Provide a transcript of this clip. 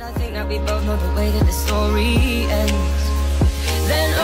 I think that we both know the way that the story ends. Then